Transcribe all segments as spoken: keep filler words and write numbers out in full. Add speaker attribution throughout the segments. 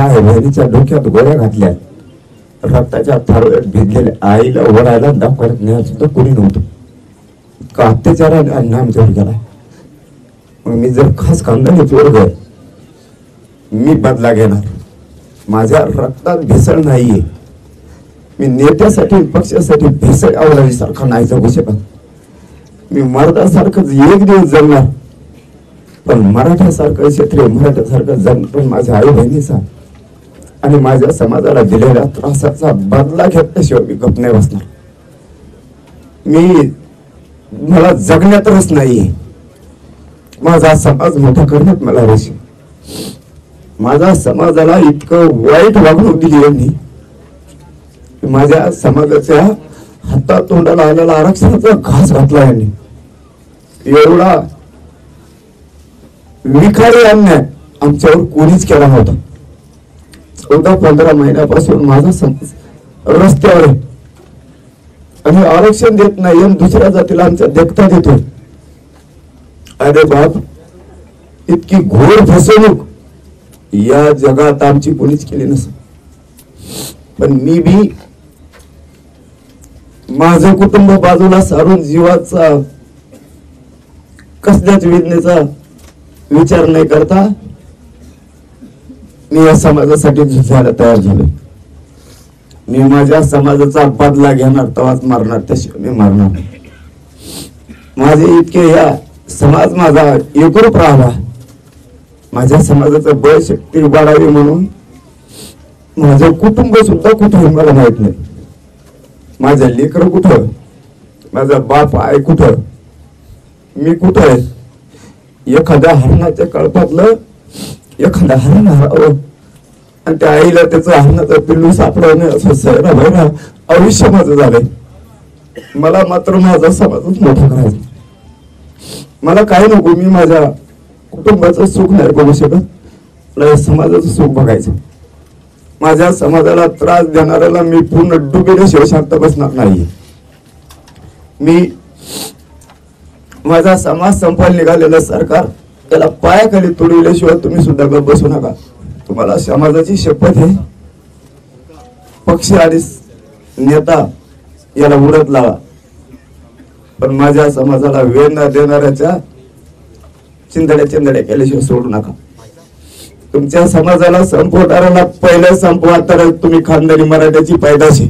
Speaker 1: माय बहिणीच्या डोक्यात गोळ्या घातल्या, रक्ताच्या थारोळ्यात भिजलेल्या आईला ओढायला दवाखान्यात न्यायला सुद्धा कोणी नव्हतं. का अत्याचाराने अन्याय आमच्यावर गेला. मग मी जर खास खानदानी पोरग आहे, मी बदला घेणार. माझ्या रक्तात भेसळ नाहीये. मी नेत्यासाठी पक्षासाठी भेसळ अवलावीसारखा नाही जगू शकत. मी मर्दासारखंच एक दिवस जगणार, पण मराठ्यासारखं क्षेत्रीय मराठ्यासारखं जगणं पण माझ्या आई बहिणीचा आणि माझ्या समाजाला दिलेल्या त्रासाचा बदला घेतल्याशिवाय मी गप नाही बसणार. मी मला जगण्यात रस नाहीये. माझा समाज मोठा करण्यात मला रस. माझ्या समाजाला इतकं वाईट वागणूक दिली यांनी. माझ्या समाजाच्या हातात तोंडाला आलेला आरक्षणाचा घास घातला यांनी. एवढा विखारी अन्याय आमच्यावर कोणीच केला नव्हता. चौदा पंधरा महिन्यापासून माझा समाज रस्त्यावर आहे आणि आरक्षण देत नाही आणि दुसऱ्या जातीला आमच्या देखता देतो. अरे बाप, इतकी घोर फसवणूक या जगात आमची कोणीच केली नसेल. पण मी बी माझं कुटुंब बाजूला सारून जीवाचा कसल्याच वेदनेचा विचार नाही करता मी या समाजासाठी झुंजायला तयार झालो. मी माझ्या समाजाचा बदला घेणार, तवाच मारणार, त्याशिवाय मी मारणार नाही. माझे इतके या समाज माझा एकरूप राहावा, माझ्या समाजाचं बळ शक्ती वाढावी म्हणून माझं कुटुंब सुद्धा कुठं मला माहित नाही. माझं लेकर कुठं, माझा बाप आहे कुठं, मी कुठं आहे. एखाद्या हरणाच्या कळपातलं एखाद्या हरण हरावं आणि त्या आईला त्याचं हरणाचं पिल्लू सापडवणे असं सैरा भैरा आयुष्य माझं झालंय. मला मात्र माझा समाजच मोठा करायचा. मला काय नको, मी माझ्या कुटुंबाचं सुख नाही बघू शकत, मला समाजाचं सुख बघायचं. माझ्या समाजाला त्रास देणाऱ्याला मी पूर्ण डुबेल्याशिवाय शांत बसणार नाही. मी माझा समाज संपायला निघालेलं सरकार त्याला पायाखाली तुडविल्याशिवाय तुम्ही सुद्धा गप बसू नका. तुम्हाला समाजाची शपथ आहे. पक्ष आणि नेता याला उडत लावा, पण माझ्या समाजाला वेदना देणाऱ्याच्या चिंधड्या चिंधड्या केल्याशिवाय सोडू नका. तुमच्या समाजाला संपवणाऱ्याला पहिलं संपवा, तर तुम्ही खानदानी मराठ्याची पैदाशी.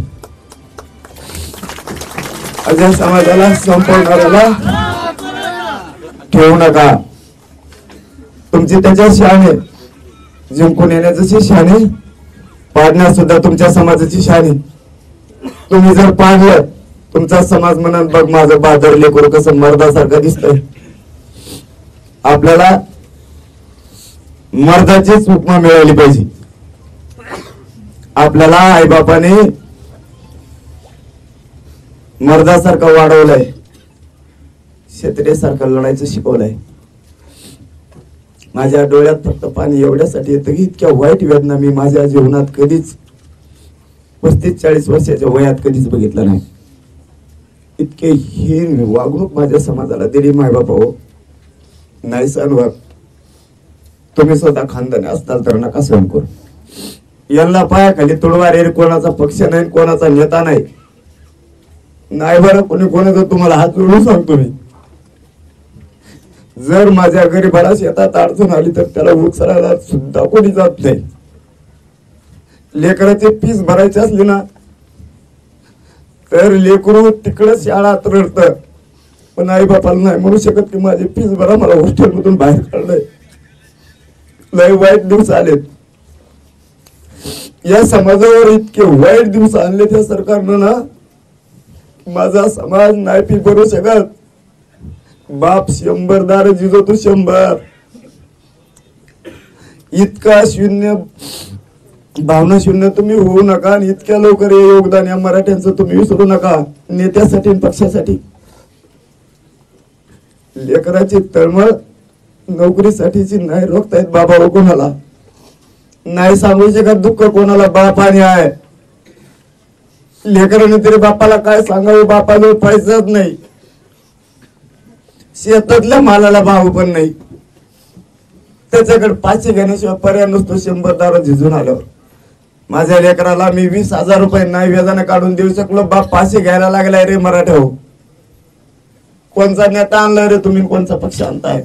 Speaker 1: माझ्या समाजाला संपवणाऱ्याला ठेवू नका. तुमची त्याच्या शाने जिंकून येण्याची शाने, पाडण्यात सुद्धा तुमच्या समाजाची शाने. तुम्ही जर पाडलं, तुमचा समाज म्हणून बघ माझं बादर लेकरू कसं मर्दासारखं दिसतंय. आपल्याला मर्दाचीच उपमा मिळाली पाहिजे. आपल्याला आईबापाने मर्दासारखं वाढवलंय, क्षत्रियासारखं लढायचं शिकवलंय. माझ्या डोळ्यात फक्त पाणी एवढ्यासाठी येतं की इतक्या वाईट वेदना मी माझ्या जीवनात कधीच पस्तीस चाळीस वर्षाच्या वयात कधीच बघितलं नाही. इतके हीन वागणूक माझ्या समाजाला दिली मायबापा हो, नाही सहन होत. तुम्ही स्वतः खानदानी असताल तर नका सहन करू. यांना पायाखाली तुडवा रे. कोणाचा पक्ष नाही, कोणाचा नेता नाही. नाही बरं, कोणी कोणाचा तुम्हाला हात जोडून सांगतो मी, जर माझ्या गरीबाला शेतात अडचण आली तर त्याला उचलायला सुद्धा कोणी जात नाही. लेकराची फीस भरायची असली ना तर लेकरू तिकडं शाळात रडत, पण आई बापाला नाही म्हणू शकत की माझी फीस भरा, मला हॉस्टेल मधून बाहेर काढलंय. लय वाईट दिवस आलेत. या समाजावर इतके वाईट दिवस आणले त्या सरकारनं ना, माझा समाज नाही फी भरू शकत. बाप शंभर दार जिजो तू शंभर. इतका शून्य भावना शून्य तुम्ही होऊ नका आणि इतक्या लवकर हे योगदान या मराठ्यांचं तुम्ही विसरू नका. नेत्यासाठी पक्षासाठी लेकराची तळमळ नोकरीसाठीची नाही रोखतायत बाबा हो. कोणाला नाही सांगू शकत दुःख कोणाला. बाप आणि आहे लेकराने तरी बापाला काय सांगावं. बापाला पैसाच नाही, शेतातल्या मालाला भाव पण नाही. त्याच्याकडे पाचशे घेण्याशिवाय पर्याय नसतो. शंभर दारू झिजून आल्यावर माझ्या लेकराला मी वीस हजार रुपये नाही व्याजाने काढून देऊ शकलो. बाप पाचशे घ्यायला लागलाय रे मराठा हो. कोणचा नेता आणलाय रे तुम्ही, कोणचा पक्ष आणताय?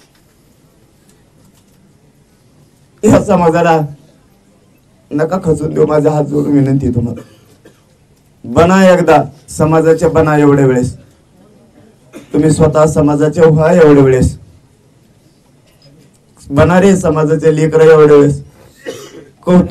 Speaker 1: या समाजाला नका खचून देऊ. माझा हात जोडून विनंती तुम्हाला, बना एकदा समाजाचे बना. एवढ्या वेळेस तुम्ही स्वतः समाजाचे व्हा. एवढ्या वेळेस बना रे समाजाचे लेकर. एवढ्या वेळेस